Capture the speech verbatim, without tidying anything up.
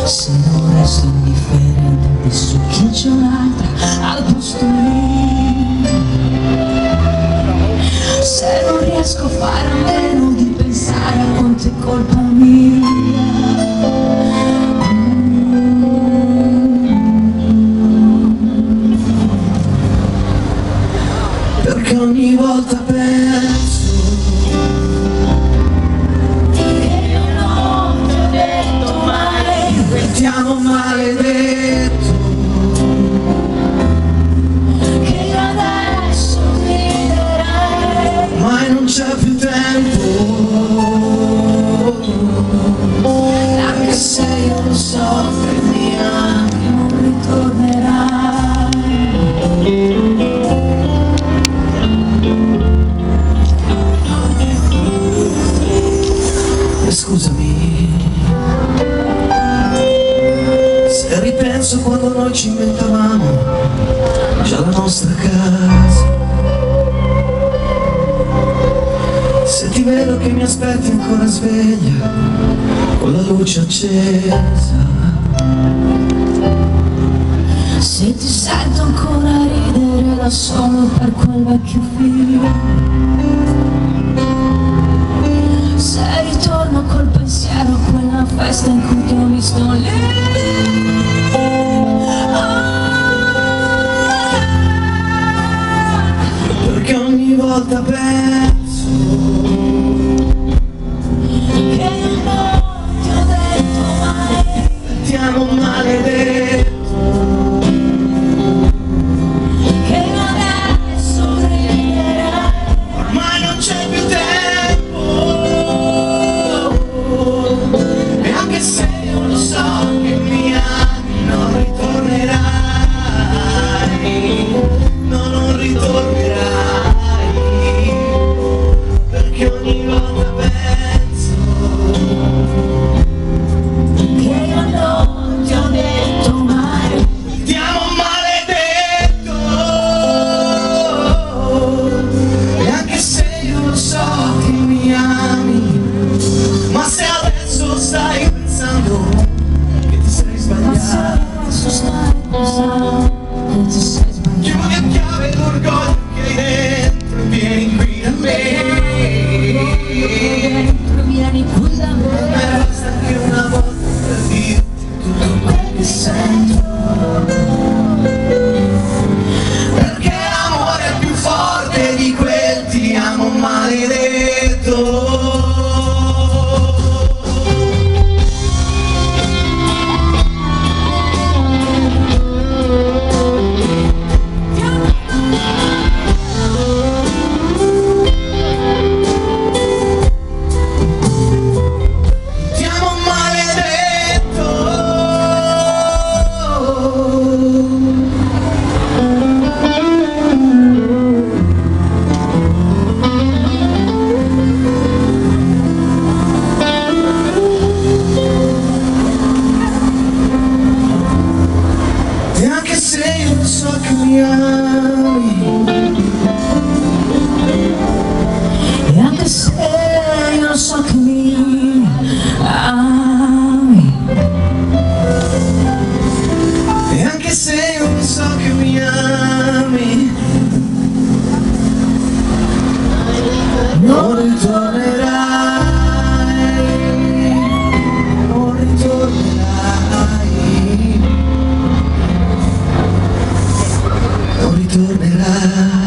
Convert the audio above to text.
Se non resto indifferente, adesso che c'è un'altra al posto mio. Se non riesco a fare a meno di pensare a quanto è colpa mia. Perché ogni volta penso ti amo maledetto, che adesso riderai, ma non c'è più tempo, anche se io lo so che mi ami non ritornerai. E scusami se ripenso quando noi ci inventavamo già la nostra casa, se ti vedo che mi aspetti ancora sveglia con la luce accesa, se ti sento ancora ridere da solo per quel vecchio film, se ritorno col pensiero a quella festa in cui ti ho visto lì. Perché ogni volta penso che non ti ho detto mai, ti amo maledetto, che adesso riderai, ormai non c'è più tempo, e anche se io lo so che mi ami non ritornerai, no, non ritornerai. Perché ogni volta penso che io non ti ho detto mai, ti amo maledetto, e anche se io lo so che mi ami, ma se adesso stai pensando che ti sei sbagliato, ma se adesso stai pensando che ti sei sbagliato, chiudi a chiave l'orgoglio che hai dentro e vieni qui da me. Dentro vieni qui da me, me basta che una volta per dirti tutto quel che sento, perché l'amore è più forte di quel ti amo maledetto. E anche se io lo so che mi ami, e anche se io lo so che mi ami, e anche se io lo so che mi ami, non ritornerai, non ritornerai, non ritornerai.